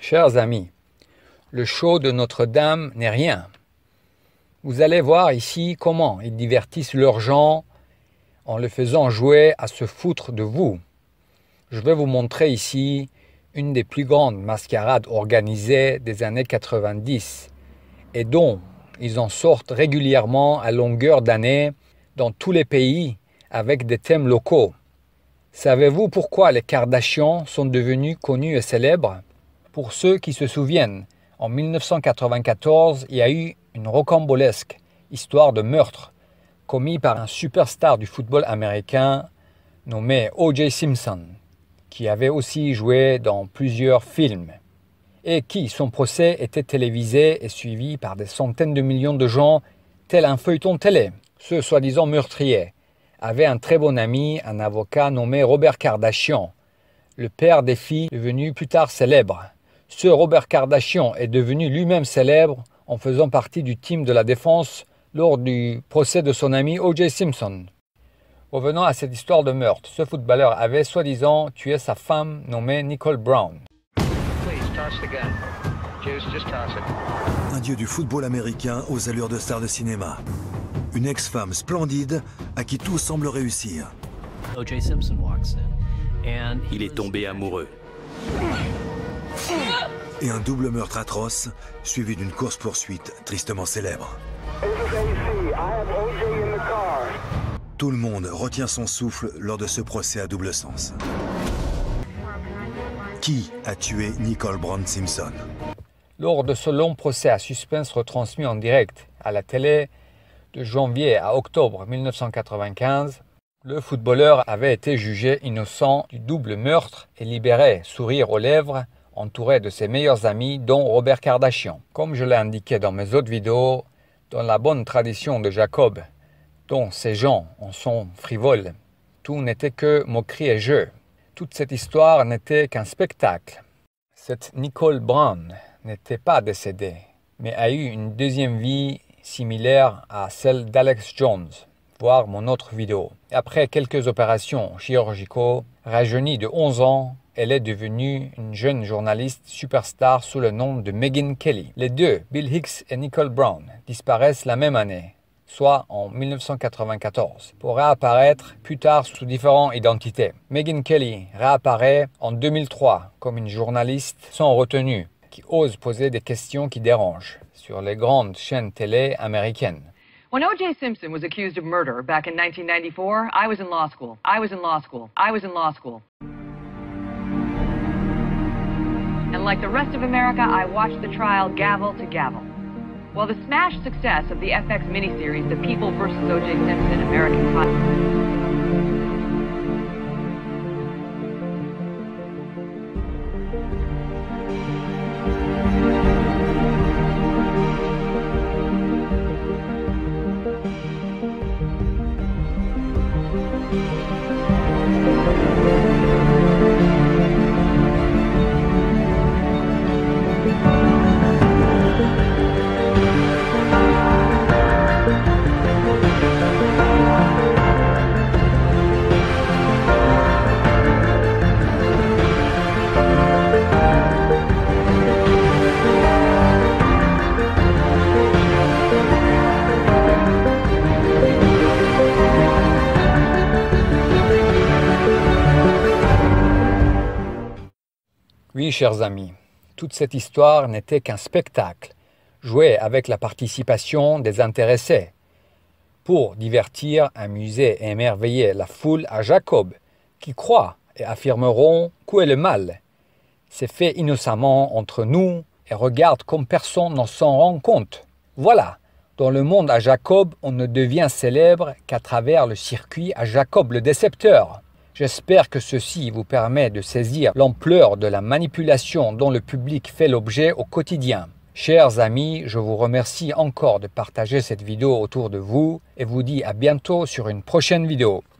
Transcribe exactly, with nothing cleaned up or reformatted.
Chers amis, le show de Notre-Dame n'est rien. Vous allez voir ici comment ils divertissent leurs gens en les faisant jouer à se foutre de vous. Je vais vous montrer ici une des plus grandes mascarades organisées des années quatre-vingt-dix et dont ils en sortent régulièrement à longueur d'année dans tous les pays avec des thèmes locaux. Savez-vous pourquoi les Kardashians sont devenus connus et célèbres? Pour ceux qui se souviennent, en mille neuf cent quatre-vingt-quatorze, il y a eu une rocambolesque histoire de meurtre commis par un superstar du football américain nommé O J Simpson, qui avait aussi joué dans plusieurs films et qui, son procès, était télévisé et suivi par des centaines de millions de gens, tel un feuilleton télé. Ce soi-disant meurtrier avait un très bon ami, un avocat nommé Robert Kardashian, le père des filles devenu plus tard célèbre. Ce Robert Kardashian est devenu lui-même célèbre en faisant partie du team de la défense lors du procès de son ami O J Simpson. Revenons à cette histoire de meurtre. Ce footballeur avait soi-disant tué sa femme nommée Nicole Brown. Un dieu du football américain aux allures de star de cinéma. Une ex-femme splendide à qui tout semble réussir. O J Simpson walks in and Il est tombé amoureux. Et un double meurtre atroce, suivi d'une course-poursuite tristement célèbre. Tout le monde retient son souffle lors de ce procès à double sens. Qui a tué Nicole Brown Simpson? Lors de ce long procès à suspense retransmis en direct à la télé de janvier à octobre mille neuf cent quatre-vingt-quinze, le footballeur avait été jugé innocent du double meurtre et libéré, sourire aux lèvres, entouré de ses meilleurs amis, dont Robert Kardashian. Comme je l'ai indiqué dans mes autres vidéos, dans la bonne tradition de Jacob, dont ces gens en sont frivoles, tout n'était que moquerie et jeu. Toute cette histoire n'était qu'un spectacle. Cette Nicole Brown n'était pas décédée, mais a eu une deuxième vie similaire à celle d'Alex Jones, voir mon autre vidéo. Après quelques opérations chirurgicales, rajeunie de onze ans, elle est devenue une jeune journaliste superstar sous le nom de Megyn Kelly. Les deux, Bill Hicks et Nicole Brown, disparaissent la même année, soit en mille neuf cent quatre-vingt-quatorze, pour réapparaître plus tard sous différentes identités. Megyn Kelly réapparaît en deux mille trois comme une journaliste sans retenue, qui ose poser des questions qui dérangent sur les grandes chaînes télé américaines. When O J Simpson was accused of murder back in nineteen ninety-four, I was in law school. I was in law school. I was in law school. And like the rest of America, I watched the trial gavel to gavel. While the smash success of the F X miniseries The People versus O J Simpson American Crime Oui, chers amis, toute cette histoire n'était qu'un spectacle, joué avec la participation des intéressés, pour divertir, amuser et émerveiller la foule à Jacob, qui croient et affirmeront qu'où est le mal. C'est fait innocemment entre nous et regarde comme personne n'en s'en rend compte. Voilà, dans le monde à Jacob, on ne devient célèbre qu'à travers le circuit à Jacob le décepteur. J'espère que ceci vous permet de saisir l'ampleur de la manipulation dont le public fait l'objet au quotidien. Chers amis, je vous remercie encore de partager cette vidéo autour de vous et vous dis à bientôt sur une prochaine vidéo.